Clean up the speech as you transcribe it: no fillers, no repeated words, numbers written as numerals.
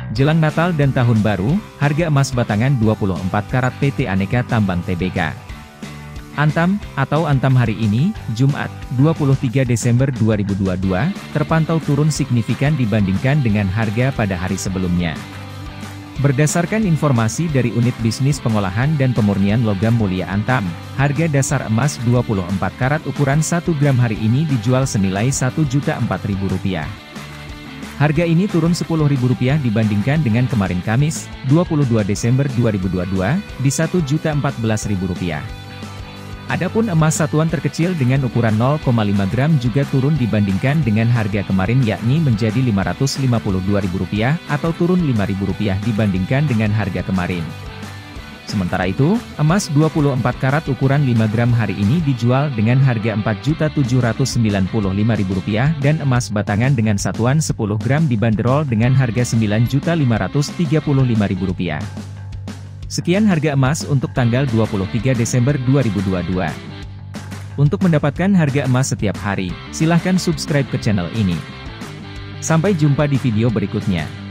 Jelang Natal dan Tahun Baru, harga emas batangan 24 karat PT Aneka Tambang Tbk. Antam, atau Antam hari ini, Jumat, 23 Desember 2022, terpantau turun signifikan dibandingkan dengan harga pada hari sebelumnya. Berdasarkan informasi dari Unit Bisnis Pengolahan dan Pemurnian Logam Mulia Antam, harga dasar emas 24 karat ukuran 1 gram hari ini dijual senilai Rp1.004.000. Harga ini turun Rp10.000 dibandingkan dengan kemarin Kamis, 22 Desember 2022, di Rp1.014.000. Adapun emas satuan terkecil dengan ukuran 0,5 gram juga turun dibandingkan dengan harga kemarin yakni menjadi Rp552.000 atau turun Rp5.000 dibandingkan dengan harga kemarin. Sementara itu, emas 24 karat ukuran 5 gram hari ini dijual dengan harga Rp4.795.000 dan emas batangan dengan satuan 10 gram dibanderol dengan harga Rp9.535.000. Sekian harga emas untuk tanggal 23 Desember 2022. Untuk mendapatkan harga emas setiap hari, silahkan subscribe ke channel ini. Sampai jumpa di video berikutnya.